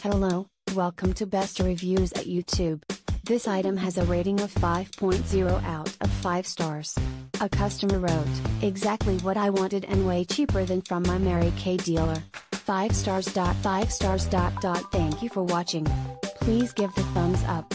Hello, welcome to Best Reviews at YouTube. This item has a rating of 5.0 out of 5 stars. A customer wrote, exactly what I wanted and way cheaper than from my Mary Kay dealer. 5 stars. 5 stars. Thank you for watching. Please give the thumbs up.